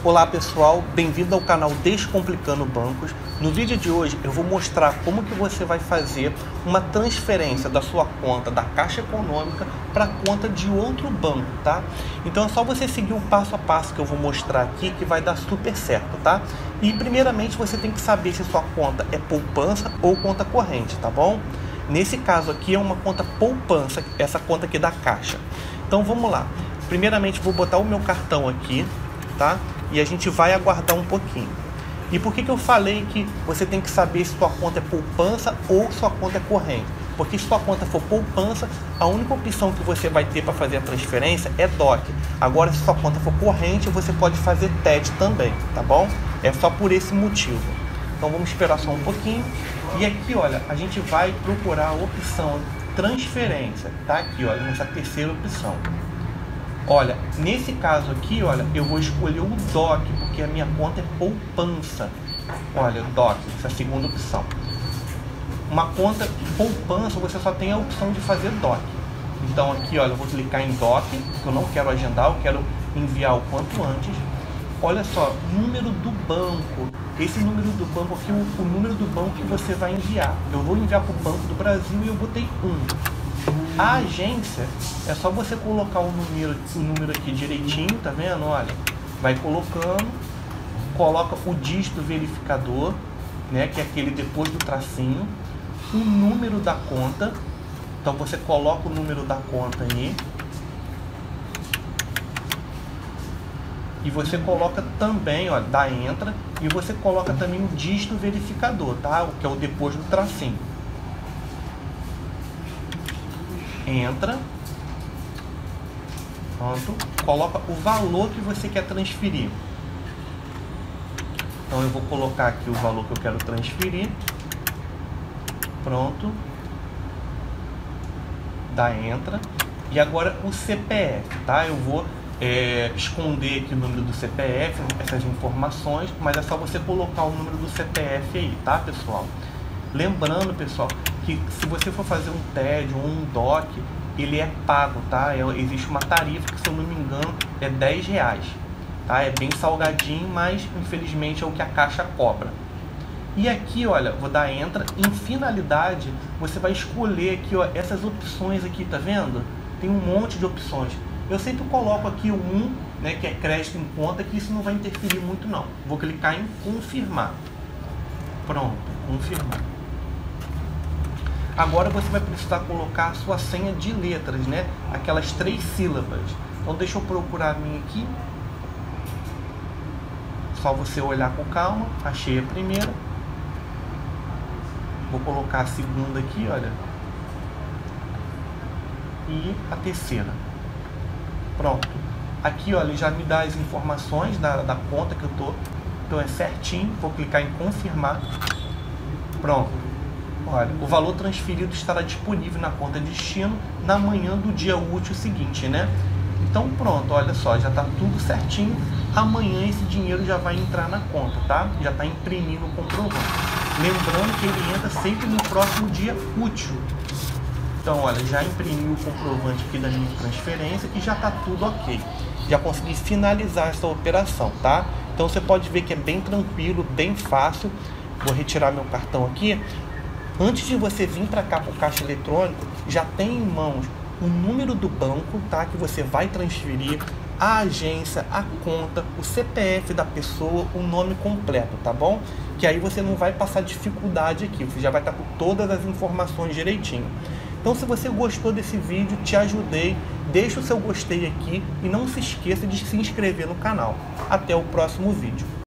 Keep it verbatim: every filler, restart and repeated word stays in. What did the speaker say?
Olá pessoal, bem-vindo ao canal Descomplicando Bancos. No vídeo de hoje eu vou mostrar como que você vai fazer uma transferência da sua conta da Caixa Econômica para a conta de outro banco, tá? Então é só você seguir o passo a passo que eu vou mostrar aqui que vai dar super certo, tá? E primeiramente você tem que saber se sua conta é poupança ou conta corrente, tá bom? Nesse caso aqui é uma conta poupança, essa conta aqui da Caixa. Então vamos lá. Primeiramente vou botar o meu cartão aqui, tá? E a gente vai aguardar um pouquinho. E por que que eu falei que você tem que saber se sua conta é poupança ou sua conta é corrente? Porque se sua conta for poupança, a única opção que você vai ter para fazer a transferência é D O C. Agora, se sua conta for corrente, você pode fazer T E D também, tá bom? É só por esse motivo. Então vamos esperar só um pouquinho. E aqui, olha, a gente vai procurar a opção transferência, tá? Aqui, olha, nessa terceira opção. Olha, nesse caso aqui, olha, eu vou escolher o D O C, porque a minha conta é poupança. Olha, o D O C, essa é a segunda opção. Uma conta poupança, você só tem a opção de fazer D O C. Então aqui, olha, eu vou clicar em D O C, porque eu não quero agendar, eu quero enviar o quanto antes. Olha só, número do banco. Esse número do banco aqui, o, o número do banco que você vai enviar. Eu vou enviar para o Banco do Brasil e eu botei um. A agência, é só você colocar o número, o número aqui direitinho, tá vendo? Olha, vai colocando, coloca o dígito verificador, né, que é aquele depois do tracinho, o número da conta, então você coloca o número da conta aí, e você coloca também, ó, dá entra, e você coloca também o dígito verificador, tá? Que é o depois do tracinho. Entra, pronto, coloca o valor que você quer transferir. Então eu vou colocar aqui o valor que eu quero transferir, pronto, dá entra, e agora o C P F, tá? Eu vou é, esconder aqui o número do C P F, essas informações, mas é só você colocar o número do C P F aí, tá, pessoal? Lembrando, pessoal, que se você for fazer um T E D ou um D O C, ele é pago, tá? É, existe uma tarifa que, se eu não me engano, é dez reais, tá? É bem salgadinho, mas infelizmente é o que a Caixa cobra. E aqui, olha, vou dar entra, em finalidade, você vai escolher aqui, ó, essas opções aqui, tá vendo? Tem um monte de opções. Eu sempre coloco aqui o um, né, que é crédito em conta, que isso não vai interferir muito não. Vou clicar em confirmar. Pronto, confirmar. Agora você vai precisar colocar a sua senha de letras, né? Aquelas três sílabas. Então deixa eu procurar a minha aqui. Só você olhar com calma. Achei a primeira. Vou colocar a segunda aqui, olha. E a terceira. Pronto. Aqui, olha, já me dá as informações da, da conta que eu tô. Então é certinho. Vou clicar em confirmar. Pronto. Olha, o valor transferido estará disponível na conta destino na manhã do dia útil seguinte, né? Então pronto, olha só, já está tudo certinho. Amanhã esse dinheiro já vai entrar na conta, tá? Já está imprimindo o comprovante. Lembrando que ele entra sempre no próximo dia útil. Então, olha, já imprimi o comprovante aqui da minha transferência e já está tudo ok. Já consegui finalizar essa operação, tá? Então você pode ver que é bem tranquilo, bem fácil. Vou retirar meu cartão aqui. Antes de você vir para cá para o caixa eletrônico, já tem em mãos o número do banco, tá? Que você vai transferir, a agência, a conta, o C P F da pessoa, o nome completo, tá bom? Que aí você não vai passar dificuldade aqui, você já vai estar com todas as informações direitinho. Então, se você gostou desse vídeo, te ajudei, deixa o seu gostei aqui e não se esqueça de se inscrever no canal. Até o próximo vídeo.